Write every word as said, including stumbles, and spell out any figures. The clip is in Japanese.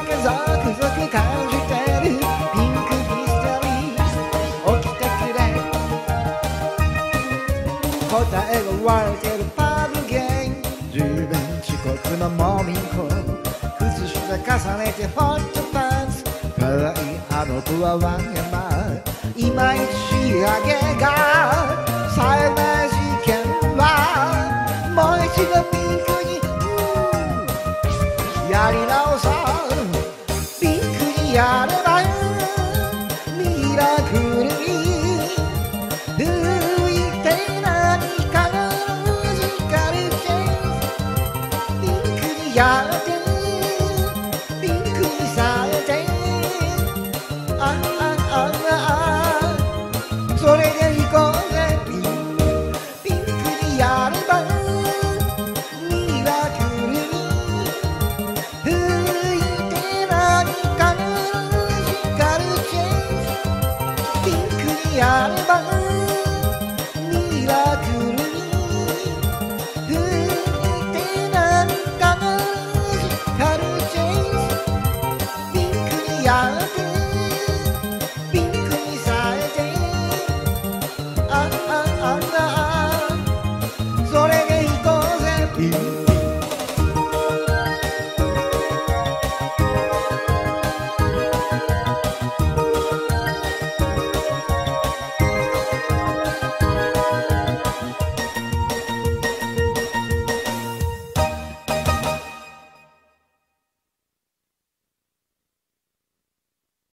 かゾクゾク感じてるピンクミステリー起きてくれ答えが割れてるパズルゲーム自分遅刻のモーニング靴下重ねてホットパンツ可愛いあの子はワンヤマいまいち仕上げが最後の事件はもう一度ピンクに、うん、やり直そうピンクにやればミラクルに吹いて何かの光るチェンスピンクにやってピンクにされてああああそれでいこうぜピンピンクにやればミラクルに吹いて何かの光るチェンスピンクにやればミラクルに吹いて何かの光るチェンスピンクにやれば